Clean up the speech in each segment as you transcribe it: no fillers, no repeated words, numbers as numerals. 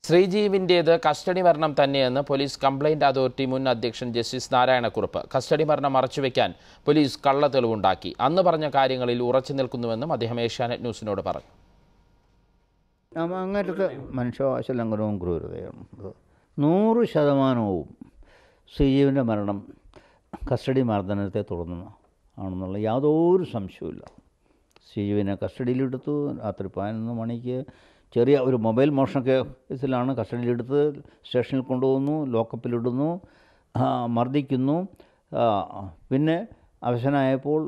ശ്രീജീവിൻ്റേത് custody മരണം തന്നെയെന്ന് police complaint authority മുൻ അധ്യക്ഷൻ ജസ്റ്റിസ് നാരായണക്കുറുപ്പ്. കസ്റ്റഡി മരണം മറച്ചുവെക്കാൻ പോലീസ് കള്ളത്തെളിവുണ്ടാക്കി. അന്ന് പറഞ്ഞ കാര്യങ്ങളിൽ ഉറച്ചു നിൽക്കുന്നുവെന്നും അദ്ദേഹം ഏഷ്യാനെറ്റ് ന്യൂസിനോട് പറഞ്ഞു. അങ്ങനത്തെ മനുഷ്യാവകാശ ലംഘനവും ക്രൂരതയാണ്. 100% ശ്രീജീവിൻ്റെ മരണം കസ്റ്റഡി മർദ്ദനത്തെ തുടർന്ന് ആണെന്നുള്ള യാതൊരു സംശയവുമില്ല. ശ്രീജീവിനെ കസ്റ്റഡിയിലെടുത്തു. രാത്രി 11 മണിക്ക് ചെറിയ ഒരു മൊബൈൽ മോഷണ കേസിലാണ് കസ്റ്റഡിയിലെടുത്ത് സ്റ്റേഷനിൽ കൊണ്ടുപോകുന്നു, ലോക്കപ്പിലിടുന്നു, മർദ്ദിക്കുന്നു. പിന്നെ അവശനായപ്പോൾ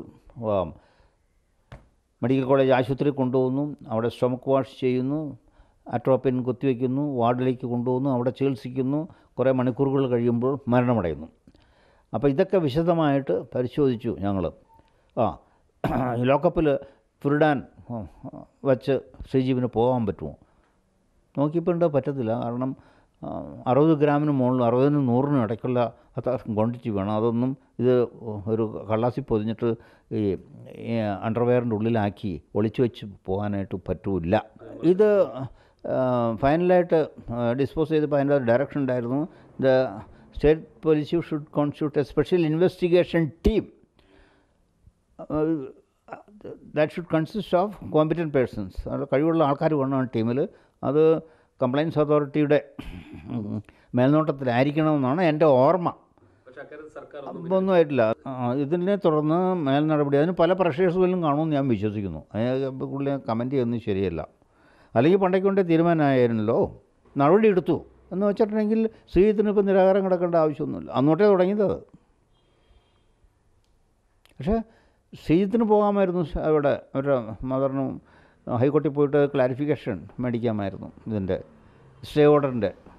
മെഡിക്കൽ കോളേജ് ആശുപത്രിയിൽ കൊണ്ടുപോകുന്നു. അവിടെ സ്റ്റൊമക്ക് വാഷ് ചെയ്യുന്നു, അട്രോപ്പിൻ കുത്തിവെക്കുന്നു, വാർഡിലേക്ക് കൊണ്ടുപോകുന്നു, അവിടെ ചികിത്സിക്കുന്നു. കുറേ മണിക്കൂറുകൾ കഴിയുമ്പോൾ മരണമടയുന്നു. അപ്പോൾ ഇതൊക്കെ വിശദമായിട്ട് പരിശോധിച്ചു ഞങ്ങൾ. ലോക്കപ്പിൽ ഫുർഡാൻ വച്ച് ശ്രീജീവിന് പോകാൻ പറ്റുമോ നോക്കിയപ്പോൾ പറ്റത്തില്ല. കാരണം 60 ഗ്രാമിന് മുകളിൽ 60-നും 100-നും ഇടയ്ക്കുള്ള അത്ര ക്വാണ്ടിറ്റി വേണം. അതൊന്നും ഇത് ഒരു കള്ളാസി പൊതിഞ്ഞിട്ട് ഈ അണ്ടർവെയറിൻ്റെ ഉള്ളിലാക്കി ഒളിച്ചു വെച്ച് പോകാനായിട്ട് പറ്റില്ല. ഇത് ഫൈനലായിട്ട് ഡിസ്പോസ് ചെയ്തപ്പോൾ അതിൻ്റെ ഡയറക്ഷൻ ഉണ്ടായിരുന്നു. The state police should constitute a special investigation team that should consist of competent persons. അത് കഴിവുള്ള ആൾക്കാർ വേണം ടീമിൽ. അത് കംപ്ലയിൻസ് അതോറിറ്റിയുടെ മേൽനോട്ടത്തിലായിരിക്കണമെന്നാണ് എൻ്റെ ഓർമ്മ. ഒന്നും ആയിട്ടില്ല. ഇതിനെ തുടർന്ന് മേൽ നടപടി അതിന് പല പ്രഷേഴ്സുകളിലും കാണുമെന്ന് ഞാൻ വിശ്വസിക്കുന്നു. അതിനെ കമൻറ്റ് ചെയ്യുന്നത് ശരിയല്ല. അല്ലെങ്കിൽ പണ്ടേക്ക് കൊണ്ട് തീരുമാനമായിരുന്നല്ലോ, നടപടി എടുത്തു എന്ന് വെച്ചിട്ടുണ്ടെങ്കിൽ ശ്രീജിത്തിന് ഇപ്പോൾ നിരാകാരം കിടക്കേണ്ട ആവശ്യമൊന്നുമില്ല. അന്നോട്ടേ തുടങ്ങിയത്. പക്ഷേ ശ്രീജിത്തിന് പോകാമായിരുന്നു. അവിടെ അവരുടെ മദറിനും ഹൈക്കോടതിയിൽ പോയിട്ട് ക്ലാരിഫിക്കേഷൻ മേടിക്കാമായിരുന്നു ഇതിൻ്റെ സ്റ്റേ ഓർഡറിൻ്റെ.